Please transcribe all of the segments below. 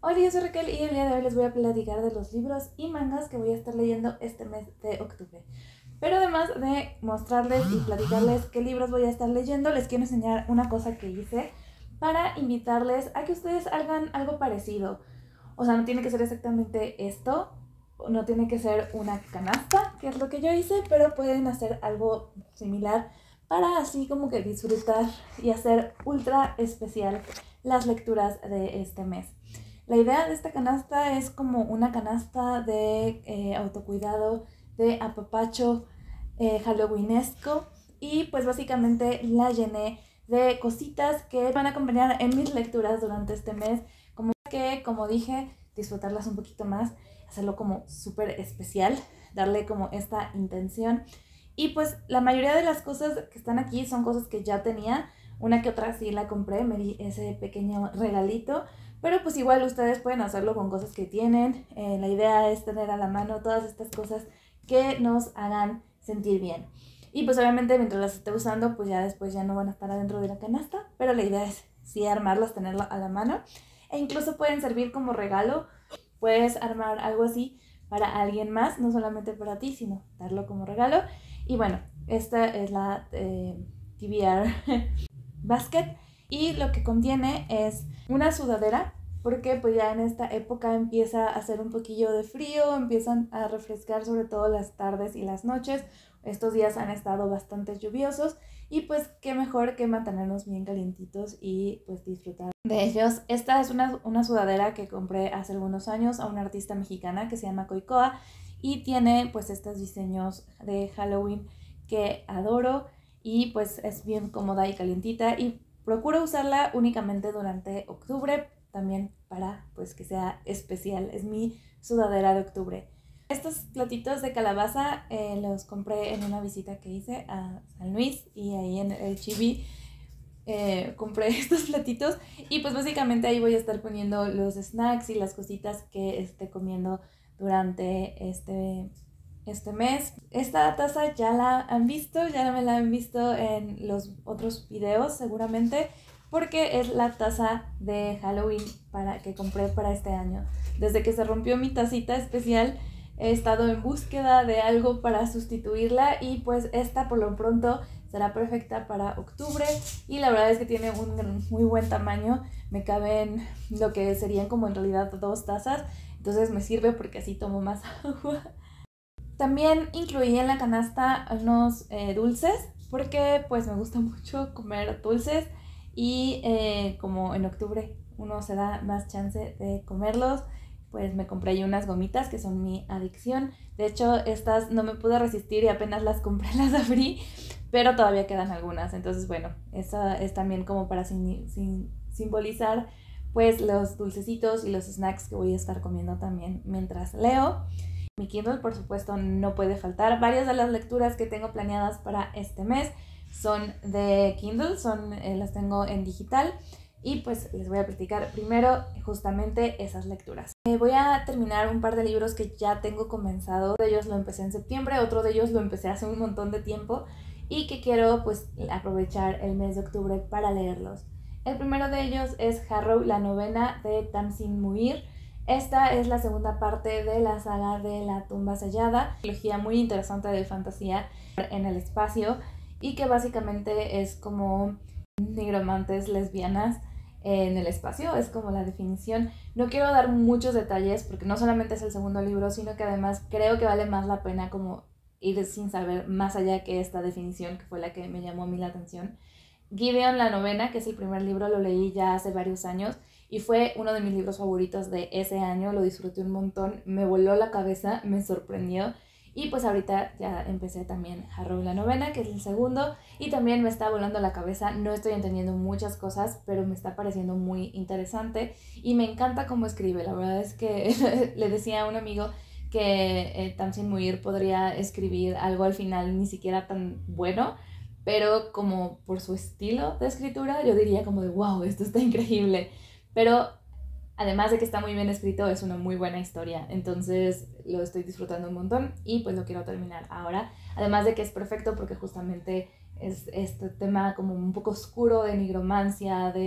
Hola, yo soy Raquel y el día de hoy les voy a platicar de los libros y mangas que voy a estar leyendo este mes de octubre. Pero además de mostrarles y platicarles qué libros voy a estar leyendo, les quiero enseñar una cosa que hice para invitarles a que ustedes hagan algo parecido. O sea, no tiene que ser exactamente esto, no tiene que ser una canasta, que es lo que yo hice, pero pueden hacer algo similar para así como que disfrutar y hacer ultra especial las lecturas de este mes. La idea de esta canasta es como una canasta de autocuidado, de apapacho halloweenesco, y pues básicamente la llené de cositas que van a acompañar en mis lecturas durante este mes, como que, como dije, disfrutarlas un poquito más, hacerlo como súper especial, darle como esta intención. Y pues la mayoría de las cosas que están aquí son cosas que ya tenía, una que otra sí la compré, me di ese pequeño regalito, pero pues igual ustedes pueden hacerlo con cosas que tienen. La idea es tener a la mano todas estas cosas que nos hagan sentir bien. Y pues obviamente mientras las esté usando, pues ya después ya no van a estar adentro de la canasta, pero la idea es sí armarlas, tenerlas a la mano. E incluso pueden servir como regalo. Puedes armar algo así para alguien más, no solamente para ti, sino darlo como regalo. Y bueno, esta es la TBR Basket, y lo que contiene es una sudadera, porque pues ya en esta época empieza a hacer un poquillo de frío, empiezan a refrescar sobre todo las tardes y las noches. Estos días han estado bastante lluviosos y pues qué mejor que mantenernos bien calientitos y pues disfrutar de ellos. Esta es una sudadera que compré hace algunos años a una artista mexicana que se llama Coicoa y tiene pues estos diseños de Halloween que adoro, y pues es bien cómoda y calientita, y procuro usarla únicamente durante octubre, también para pues que sea especial. Es mi sudadera de octubre. Estos platitos de calabaza los compré en una visita que hice a San Luis, y ahí en el Chibi compré estos platitos, y pues básicamente ahí voy a estar poniendo los snacks y las cositas que esté comiendo durante este mes. Esta taza ya la han visto, ya me la han visto en los otros videos seguramente, porque es la taza de Halloween que compré para este año. Desde que se rompió mi tacita especial he estado en búsqueda de algo para sustituirla, y pues esta por lo pronto será perfecta para octubre, y la verdad es que tiene un muy buen tamaño, me caben lo que serían como en realidad 2 tazas, entonces me sirve porque así tomo más agua. También incluí en la canasta unos dulces, porque pues me gusta mucho comer dulces, y como en octubre uno se da más chance de comerlos, pues me compré ahí unas gomitas que son mi adicción. De hecho, estas no me pude resistir y apenas las compré, las abrí, pero todavía quedan algunas. Entonces, bueno, esa es también como para simbolizar pues los dulcecitos y los snacks que voy a estar comiendo también mientras leo. Mi Kindle, por supuesto, no puede faltar. Varias de las lecturas que tengo planeadas para este mes son de Kindle, las tengo en digital, y pues les voy a platicar primero justamente esas lecturas. Voy a terminar un par de libros que ya tengo comenzado. Uno de ellos lo empecé en septiembre, otro de ellos lo empecé hace un montón de tiempo y que quiero pues aprovechar el mes de octubre para leerlos. El primero de ellos es Harrow, la novena de Tamsin Muir. Esta es la segunda parte de la saga de La tumba sellada, una trilogía muy interesante de fantasía en el espacio, y que básicamente es como nigromantes lesbianas en el espacio, es como la definición. No quiero dar muchos detalles porque no solamente es el segundo libro, sino que además creo que vale más la pena como ir sin saber más allá que esta definición, que fue la que me llamó a mí la atención. Gideon, la novena, que es el primer libro, lo leí ya hace varios años y fue uno de mis libros favoritos de ese año. Lo disfruté un montón, me voló la cabeza, me sorprendió. Y pues ahorita ya empecé también Harrow, la novena, que es el segundo, y también me está volando la cabeza. No estoy entendiendo muchas cosas, pero me está pareciendo muy interesante y me encanta cómo escribe. La verdad es que le decía a un amigo que Tamsin Muir podría escribir algo al final ni siquiera tan bueno, pero como por su estilo de escritura yo diría como de wow, esto está increíble. Pero además de que está muy bien escrito, es una muy buena historia, entonces lo estoy disfrutando un montón y pues lo quiero terminar ahora. Además de que es perfecto porque justamente es este tema como un poco oscuro de nigromancia, de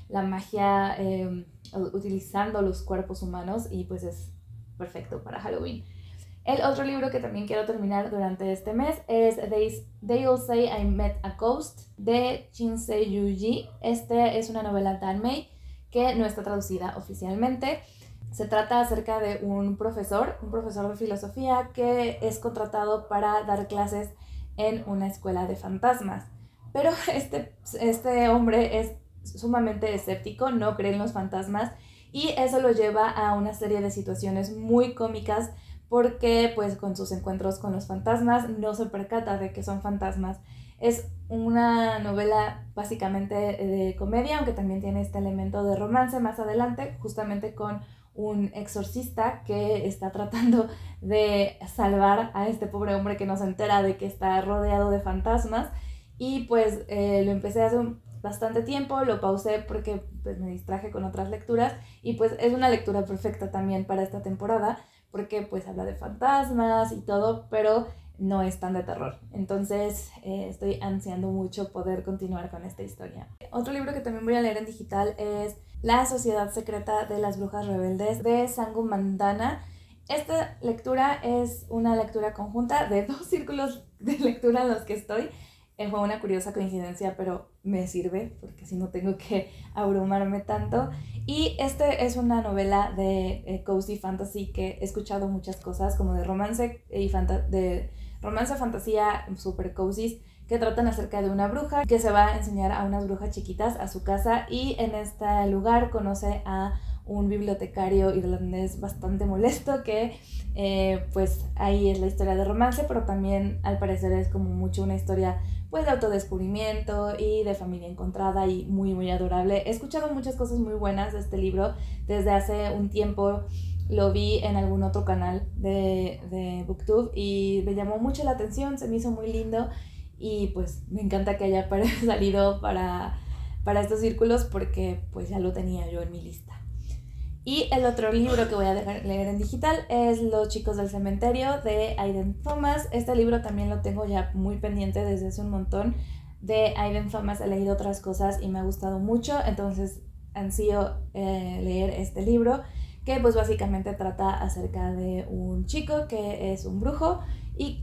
la magia utilizando los cuerpos humanos y pues es perfecto para Halloween. El otro libro que también quiero terminar durante este mes es They'll Say I Met a Ghost de Shin Se-Yu-Ji. Este es una novela danmei que no está traducida oficialmente. Se trata acerca de un profesor de filosofía que es contratado para dar clases en una escuela de fantasmas. Pero este hombre es sumamente escéptico, no cree en los fantasmas y eso lo lleva a una serie de situaciones muy cómicas porque pues con sus encuentros con los fantasmas no se percata de que son fantasmas. Es una novela básicamente de comedia, aunque también tiene este elemento de romance más adelante, justamente con un exorcista que está tratando de salvar a este pobre hombre que no se entera de que está rodeado de fantasmas. Y pues lo empecé hace bastante tiempo, lo pausé porque pues, me distraje con otras lecturas y pues es una lectura perfecta también para esta temporada porque pues habla de fantasmas y todo, pero no es tan de terror. Entonces estoy ansiando mucho poder continuar con esta historia. Otro libro que también voy a leer en digital es La Sociedad Secreta de las Brujas Rebeldes de Sangu Mandana. Esta lectura es una lectura conjunta de 2 círculos de lectura en los que estoy. Fue una curiosa coincidencia, pero me sirve porque si no tengo que abrumarme tanto. Y este es una novela de cozy fantasy que he escuchado muchas cosas como de romance y fantasía super cozy que tratan acerca de una bruja que se va a enseñar a unas brujas chiquitas a su casa y en este lugar conoce a un bibliotecario irlandés bastante molesto que pues ahí es la historia de romance, pero también al parecer es como mucho una historia pues de autodescubrimiento y de familia encontrada y muy muy adorable. He escuchado muchas cosas muy buenas de este libro desde hace un tiempo. Lo vi en algún otro canal de Booktube y me llamó mucho la atención, se me hizo muy lindo y pues me encanta que haya salido para estos círculos porque pues ya lo tenía yo en mi lista. Y el otro libro que voy a leer en digital es Los Chicos del Cementerio de Aiden Thomas. Este libro también lo tengo ya muy pendiente desde hace un montón. De Aiden Thomas he leído otras cosas y me ha gustado mucho, entonces ansío leer este libro que pues básicamente trata acerca de un chico que es un brujo y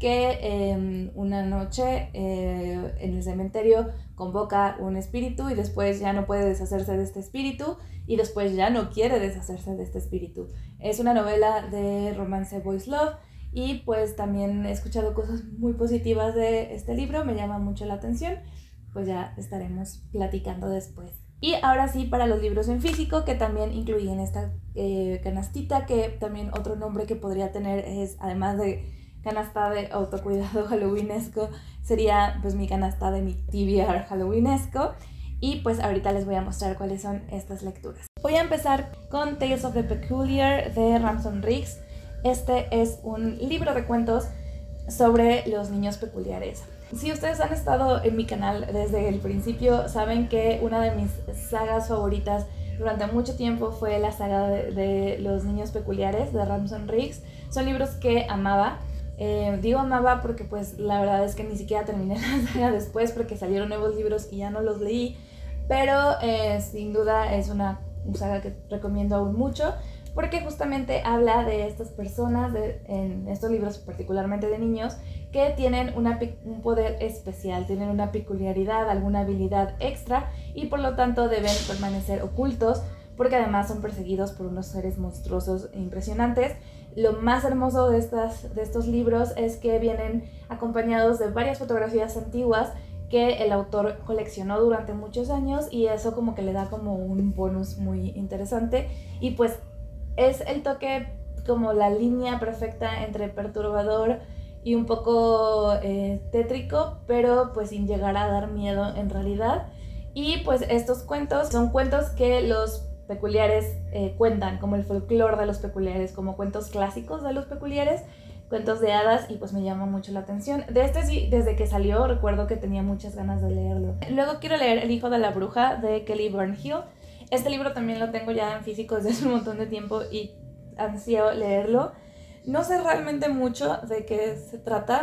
que una noche en el cementerio convoca un espíritu y después ya no puede deshacerse de este espíritu y después ya no quiere deshacerse de este espíritu. Es una novela de romance boys love y pues también he escuchado cosas muy positivas de este libro, me llama mucho la atención, pues ya estaremos platicando después. Y ahora sí, para los libros en físico, que también incluí en esta canastita, que también otro nombre que podría tener es, además de canasta de autocuidado halloweenesco, sería pues mi canasta de mi TBR halloweenesco. Y pues ahorita les voy a mostrar cuáles son estas lecturas. Voy a empezar con Tales of the Peculiar de Ramson Riggs. Este es un libro de cuentos sobre los niños peculiares. Si ustedes han estado en mi canal desde el principio, saben que una de mis sagas favoritas durante mucho tiempo fue la saga de los niños peculiares de Ramson Riggs. Son libros que amaba. Digo amaba porque pues la verdad es que ni siquiera terminé la saga después porque salieron nuevos libros y ya no los leí, pero sin duda es una saga que recomiendo aún mucho porque justamente habla de estas personas, en estos libros particularmente de niños, que tienen un poder especial, tienen una peculiaridad, alguna habilidad extra y por lo tanto deben permanecer ocultos porque además son perseguidos por unos seres monstruosos e impresionantes. Lo más hermoso de estos libros es que vienen acompañados de varias fotografías antiguas que el autor coleccionó durante muchos años y eso como que le da como un bonus muy interesante y pues es el toque como la línea perfecta entre perturbador y un poco tétrico, pero pues sin llegar a dar miedo en realidad. Y pues estos cuentos son cuentos que los peculiares cuentan, como el folclore de los peculiares, como cuentos clásicos de los peculiares, cuentos de hadas, y pues me llama mucho la atención. De este sí, desde que salió recuerdo que tenía muchas ganas de leerlo. Luego quiero leer El Hijo de la Bruja de Kelly Burnhill. Este libro también lo tengo ya en físico desde hace un montón de tiempo y ansío leerlo. No sé realmente mucho de qué se trata,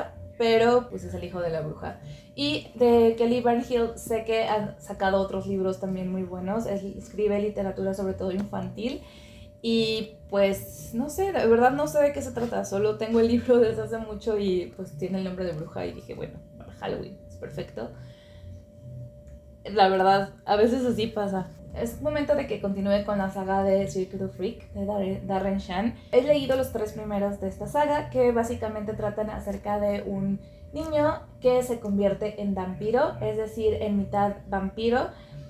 pero pues es el hijo de la bruja. Y de Kelly Burnhill sé que han sacado otros libros también muy buenos. Escribe literatura sobre todo infantil. Y pues no sé, de verdad no sé de qué se trata. Solo tengo el libro desde hace mucho y pues tiene el nombre de bruja. Y dije, bueno, para Halloween es perfecto. La verdad, a veces así pasa. Es momento de que continúe con la saga de Circuit of Freak de Darren Shan. He leído los 3 primeros de esta saga, que básicamente tratan acerca de un niño que se convierte en vampiro, es decir, en mitad vampiro.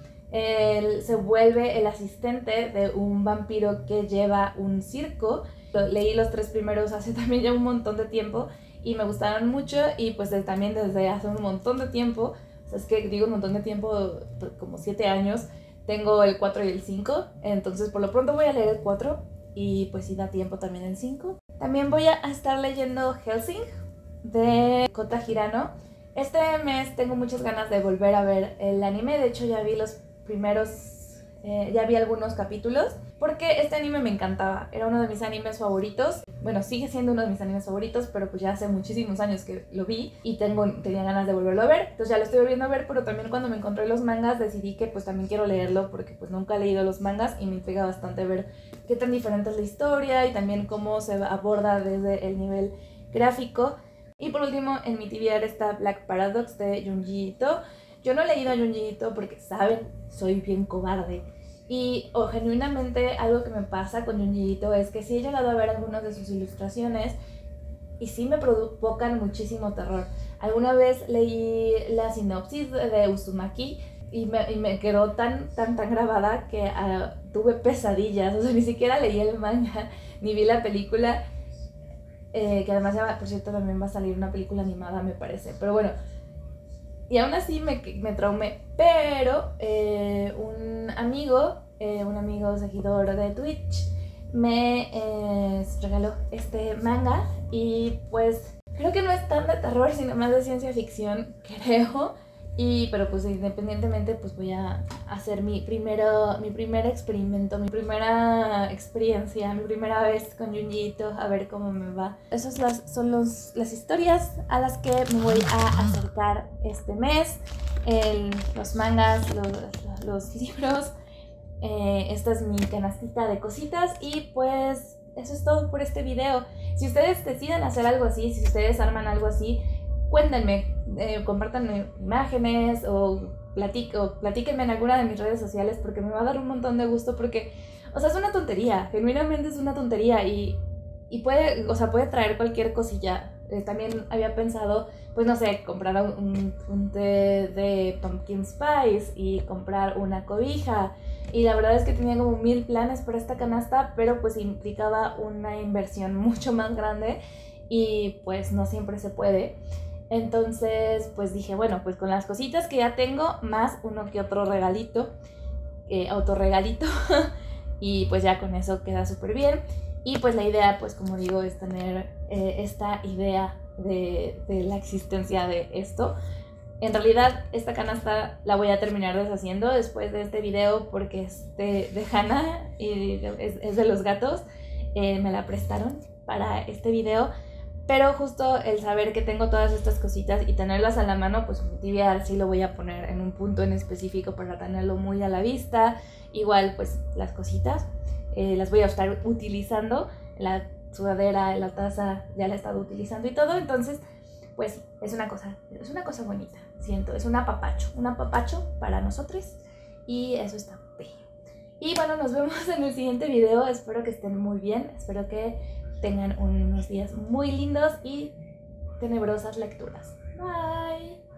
Él se vuelve el asistente de un vampiro que lleva un circo. Leí los 3 primeros hace también ya un montón de tiempo y me gustaron mucho, y pues también desde hace un montón de tiempo, o sea, es que digo un montón de tiempo, como 7 años, tengo el 4 y el 5, entonces por lo pronto voy a leer el 4 y pues si da tiempo también el 5. También voy a estar leyendo Hellsing de Kota Hirano. Este mes tengo muchas ganas de volver a ver el anime, de hecho ya vi los primeros, ya vi algunos capítulos, porque este anime me encantaba, era uno de mis animes favoritos. Bueno, sigue siendo uno de mis animes favoritos, pero pues ya hace muchísimos años que lo vi y tenía ganas de volverlo a ver, entonces ya lo estoy volviendo a ver, pero también cuando me encontré los mangas decidí que pues también quiero leerlo, porque pues nunca he leído los mangas y me intriga bastante ver qué tan diferente es la historia y también cómo se aborda desde el nivel gráfico. Y por último, en mi TBR está Black Paradox de Junji Ito. Yo no he leído a Junji Ito porque, saben, soy bien cobarde. Y genuinamente algo que me pasa con Junji Ito es que sí he llegado a ver algunas de sus ilustraciones y sí me provocan muchísimo terror. Alguna vez leí la sinopsis de Uzumaki y me quedó tan grabada que tuve pesadillas. O sea, ni siquiera leí el manga ni vi la película, que además ya, por cierto, también va a salir una película animada, me parece. Pero bueno, y aún así me traumé. Pero un amigo seguidor de Twitch me regaló este manga y pues creo que no es tan de terror, sino más de ciencia ficción, creo. Pero pues independientemente, pues voy a hacer mi primer experimento, mi primera experiencia, mi primera vez con Junji Ito, a ver cómo me va. Esas son las historias a las que me voy a acercar este mes. Los mangas, los libros. Esta es mi canastita de cositas y pues eso es todo por este video. Si ustedes deciden hacer algo así, si ustedes arman algo así, cuéntenme, compártanme imágenes o platíquenme en alguna de mis redes sociales, porque me va a dar un montón de gusto, porque, o sea, es una tontería, genuinamente es una tontería y puede, o sea, puede traer cualquier cosilla. También había pensado, pues no sé, comprar un té de pumpkin spice y comprar una cobija. Y la verdad es que tenía como 1000 planes para esta canasta, pero pues implicaba una inversión mucho más grande y pues no siempre se puede. Entonces pues dije, bueno, pues con las cositas que ya tengo, más uno que otro regalito, autorregalito, y pues ya con eso queda súper bien. Y pues la idea, pues como digo, es tener esta idea de la existencia de esto. En realidad esta canasta la voy a terminar deshaciendo después de este video, porque es de Hannah y es de los gatos. Me la prestaron para este video, pero justo el saber que tengo todas estas cositas y tenerlas a la mano, pues mi TBR sí lo voy a poner en un punto en específico para tenerlo muy a la vista. Igual pues las cositas las voy a estar utilizando, la sudadera, la taza ya la he estado utilizando y todo, entonces pues es una cosa bonita, siento, es un apapacho para nosotros y eso está bello. Y bueno, nos vemos en el siguiente video, espero que estén muy bien, espero que tengan unos días muy lindos y tenebrosas lecturas. Bye.